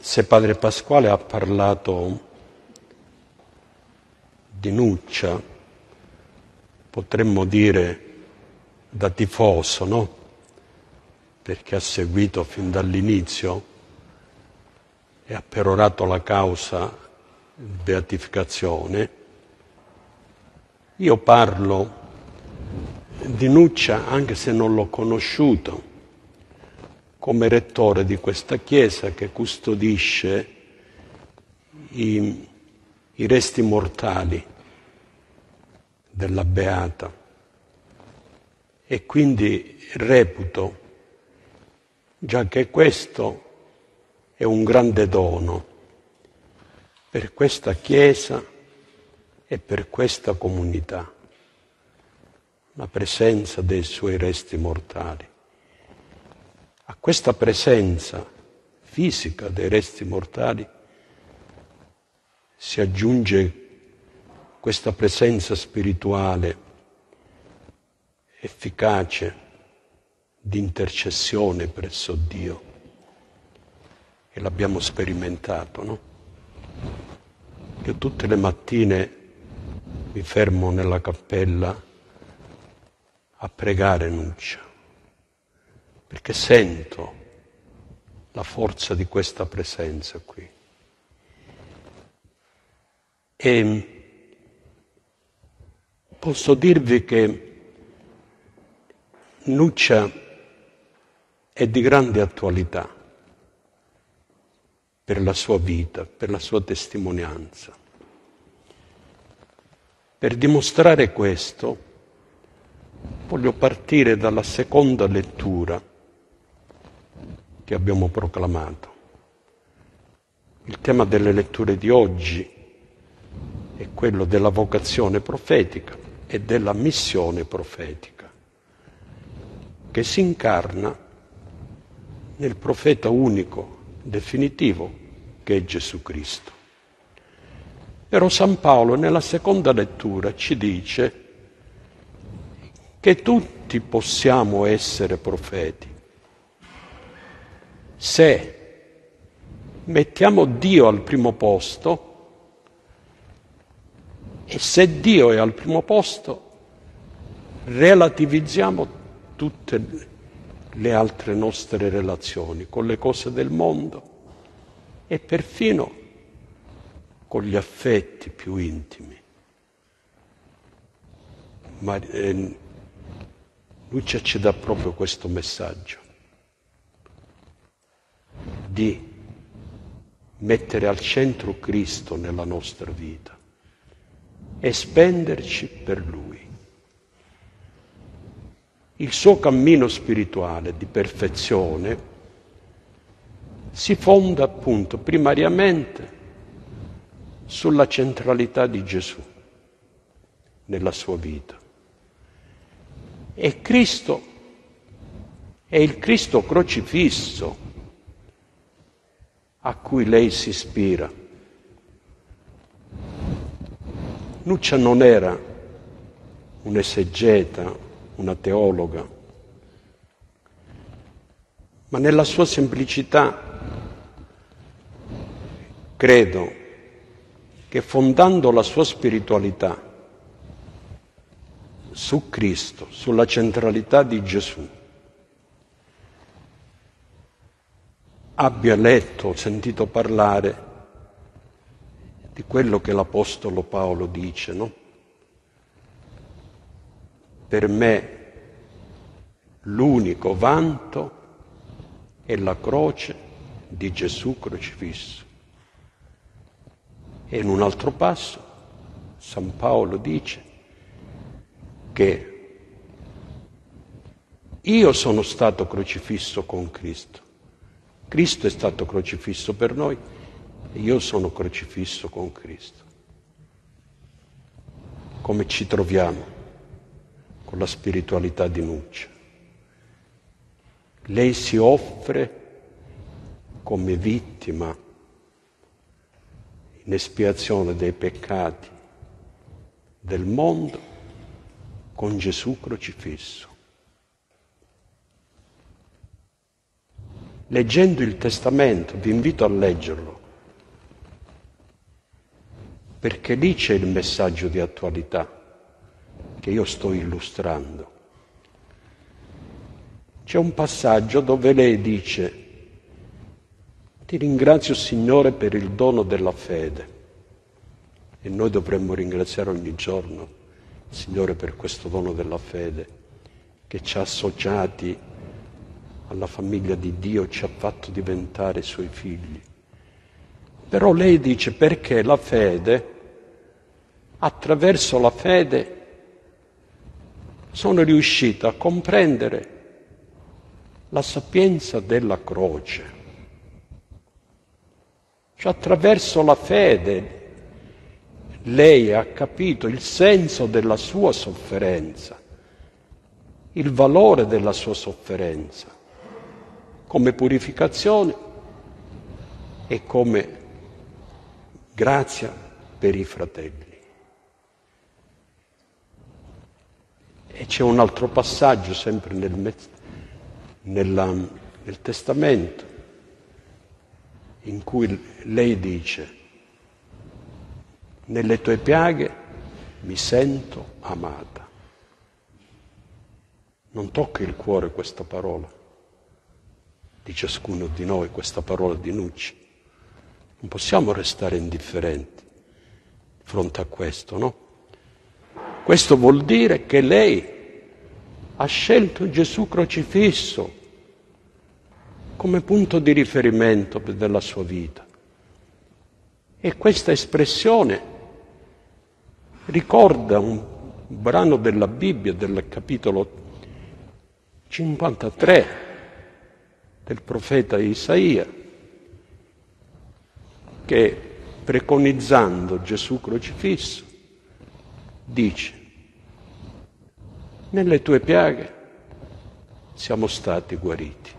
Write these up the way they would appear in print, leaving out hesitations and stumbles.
Se padre Pasquale ha parlato di Nuccia, potremmo dire da tifoso, no? Perché ha seguito fin dall'inizio e ha perorato la causa di beatificazione. Io parlo di Nuccia anche se non l'ho conosciuto, come rettore di questa chiesa che custodisce i resti mortali della Beata, e quindi reputo già che questo è un grande dono per questa chiesa e per questa comunità, la presenza dei suoi resti mortali. A questa presenza fisica dei resti mortali si aggiunge questa presenza spirituale efficace di intercessione presso Dio, e l'abbiamo sperimentato, no? Io tutte le mattine mi fermo nella cappella a pregare Nuccia, perché sento la forza di questa presenza qui. E posso dirvi che Nuccia è di grande attualità per la sua vita, per la sua testimonianza. Per dimostrare questo, voglio partire dalla seconda lettura che abbiamo proclamato. Il tema delle letture di oggi è quello della vocazione profetica e della missione profetica, che si incarna nel profeta unico, definitivo, che è Gesù Cristo. Però San Paolo nella seconda lettura ci dice che tutti possiamo essere profeti se mettiamo Dio al primo posto, e se Dio è al primo posto relativizziamo tutte le altre nostre relazioni con le cose del mondo e perfino con gli affetti più intimi. Ma Lucia ci dà proprio questo messaggio di mettere al centro Cristo nella nostra vita e spenderci per Lui. Il suo cammino spirituale di perfezione si fonda appunto primariamente sulla centralità di Gesù nella sua vita. E Cristo è il Cristo crocifisso a cui lei si ispira. Nuccia non era un'esegeta, una teologa, ma nella sua semplicità credo che fondando la sua spiritualità su Cristo, sulla centralità di Gesù, abbia letto, sentito parlare di quello che l'Apostolo Paolo dice, no? Per me l'unico vanto è la croce di Gesù crocifisso. E in un altro passo San Paolo dice che io sono stato crocifisso con Cristo. Cristo è stato crocifisso per noi e io sono crocifisso con Cristo. Come ci troviamo con la spiritualità di Nuccia? Lei si offre come vittima in espiazione dei peccati del mondo con Gesù crocifisso. leggendo il Testamento, vi invito a leggerlo, perché lì c'è il messaggio di attualità che io sto illustrando. C'è un passaggio dove lei dice: ti ringrazio Signore per il dono della fede. E noi dovremmo ringraziare ogni giorno il Signore per questo dono della fede che ci ha associati alla famiglia di Dio, ci ha fatto diventare Suoi figli. Però lei dice: perché la fede, attraverso la fede, sono riuscita a comprendere la sapienza della croce. Cioè, attraverso la fede lei ha capito il senso della sua sofferenza, il valore della sua sofferenza, come purificazione e come grazia per i fratelli. E c'è un altro passaggio, sempre nel Testamento, in cui lei dice: nelle tue piaghe mi sento amata. Non tocca il cuore questa parola di ciascuno di noi, questa parola di Nucci. Non possiamo restare indifferenti di fronte a questo, no? Questo vuol dire che lei ha scelto Gesù crocifisso come punto di riferimento della sua vita. E questa espressione ricorda un brano della Bibbia, del capitolo 53 del profeta Isaia, che, preconizzando Gesù crocifisso, dice: nelle tue piaghe siamo stati guariti.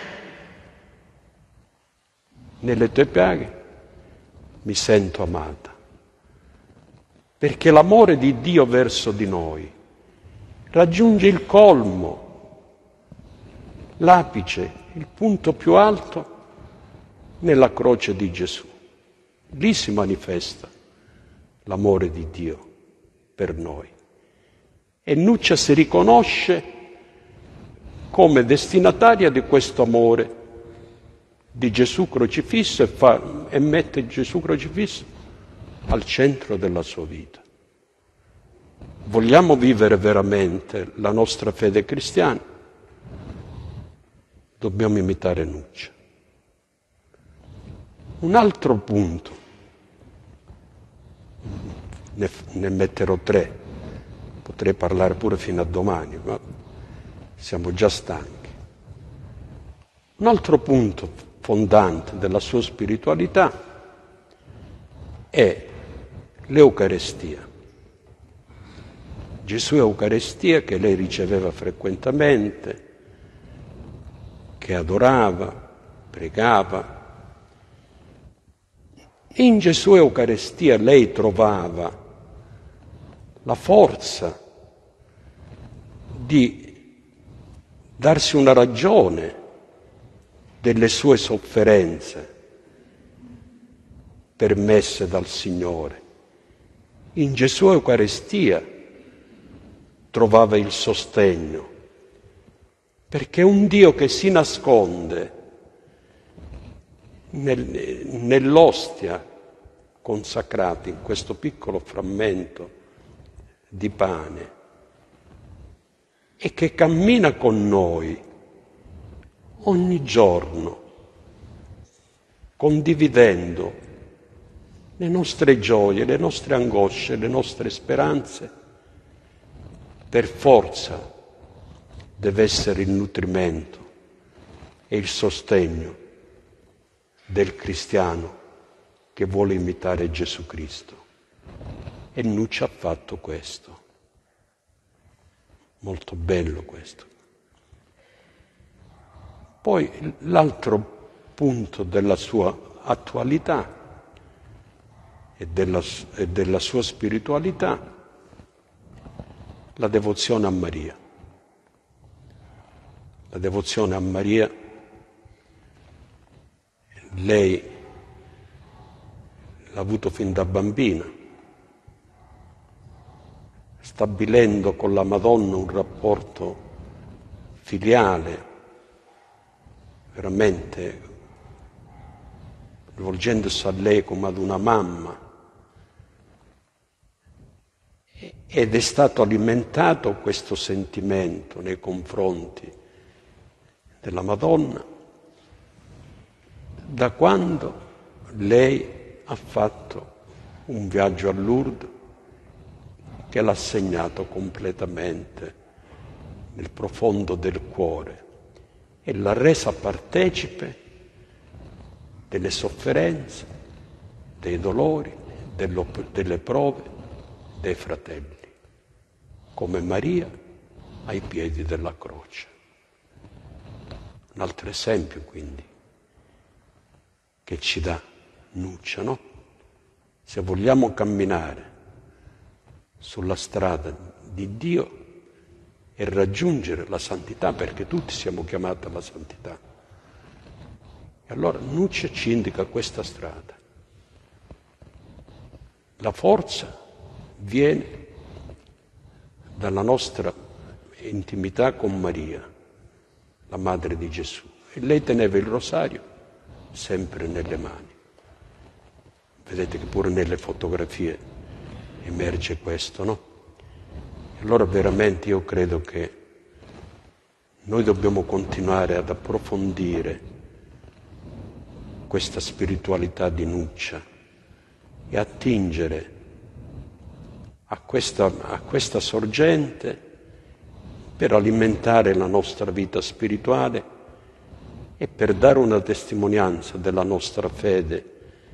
Nelle tue piaghe mi sento amata. Perché l'amore di Dio verso di noi raggiunge il colmo, l'apice, il punto più alto nella croce di Gesù. Lì si manifesta l'amore di Dio per noi. E Nuccia si riconosce come destinataria di questo amore di Gesù crocifisso e mette Gesù crocifisso al centro della sua vita. Vogliamo vivere veramente la nostra fede cristiana? Dobbiamo imitare Nuccia. Un altro punto, ne metterò 3, potrei parlare pure fino a domani, ma siamo già stanchi. Un altro punto fondante della sua spiritualità è l'Eucarestia. Gesù Eucarestia che lei riceveva frequentemente, che adorava, pregava. In Gesù Eucarestia lei trovava la forza di darsi una ragione delle sue sofferenze permesse dal Signore. In Gesù Eucaristia trovava il sostegno, perché un Dio che si nasconde nell'ostia consacrata, in questo piccolo frammento di pane, e che cammina con noi ogni giorno, condividendo le nostre gioie, le nostre angosce, le nostre speranze, per forza deve essere il nutrimento e il sostegno del cristiano che vuole imitare Gesù Cristo. E Nuccia ha fatto questo. Molto bello questo. Poi l'altro punto della sua attualità e della sua spiritualità, la devozione a Maria. La devozione a Maria lei l'ha avuto fin da bambina, stabilendo con la Madonna un rapporto filiale, veramente rivolgendosi a lei come ad una mamma, ed è stato alimentato questo sentimento nei confronti della Madonna da quando lei ha fatto un viaggio a Lourdes che l'ha segnato completamente nel profondo del cuore e l'ha resa partecipe delle sofferenze, dei dolori, delle prove dei fratelli, come Maria ai piedi della croce. Un altro esempio, quindi, che ci dà Nuccia, no? Se vogliamo camminare sulla strada di Dio e raggiungere la santità, perché tutti siamo chiamati alla santità, e allora Nuccia ci indica questa strada. La forza viene dalla nostra intimità con Maria, la madre di Gesù, e lei teneva il rosario sempre nelle mani. Vedete che pure nelle fotografie emerge questo, no? E allora veramente io credo che noi dobbiamo continuare ad approfondire questa spiritualità di Nuccia e attingere a questa sorgente per alimentare la nostra vita spirituale e per dare una testimonianza della nostra fede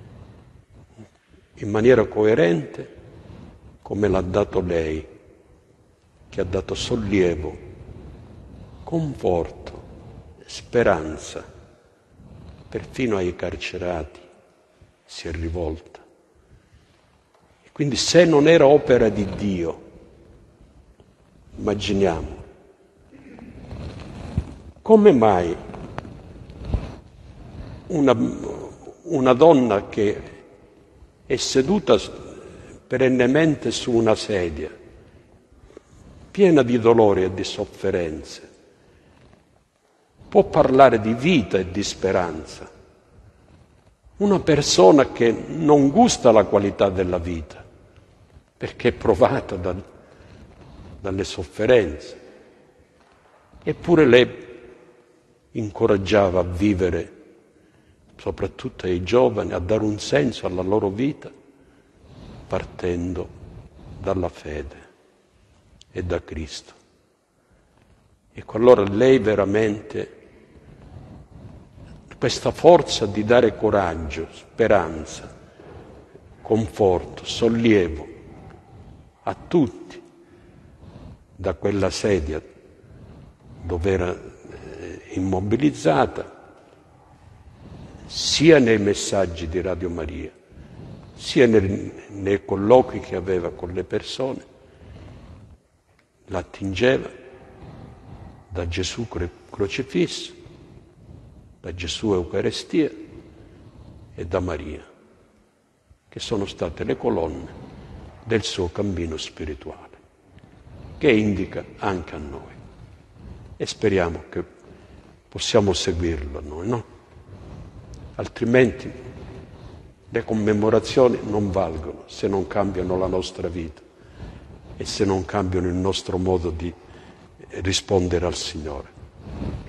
in maniera coerente come l'ha dato lei, che ha dato sollievo, conforto, speranza, perfino ai carcerati si è rivolta. E quindi se non era opera di Dio, immaginiamo, come mai una donna che è seduta perennemente su una sedia, piena di dolori e di sofferenze, può parlare di vita e di speranza? Una persona che non gusta la qualità della vita, perché è provata dalle sofferenze, eppure lei incoraggiava a vivere, soprattutto ai giovani, a dare un senso alla loro vita, partendo dalla fede e da Cristo. Ecco, allora lei veramente questa forza di dare coraggio, speranza, conforto, sollievo a tutti da quella sedia dove era immobilizzata, sia nei messaggi di Radio Maria, sia nei colloqui che aveva con le persone, la attingeva da Gesù crocifisso, da Gesù Eucaristia e da Maria, che sono state le colonne del suo cammino spirituale, che indica anche a noi. E speriamo che possiamo seguirlo noi, no? Altrimenti le commemorazioni non valgono se non cambiano la nostra vita e se non cambiano il nostro modo di rispondere al Signore.